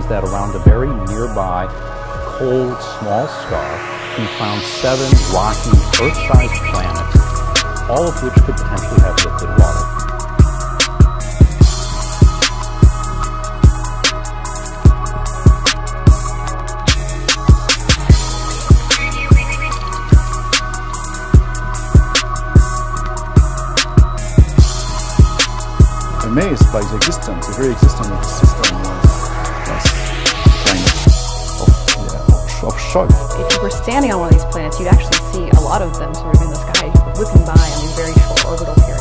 that around a very nearby cold small star, we found 7 rocky Earth-sized planets, all of which could potentially have liquid water. Amazed by the existence, the very existence of the system was kind of shock. If you were standing on one of these planets, you'd actually see a lot of them sort of in the sky whipping by in these very short orbital periods.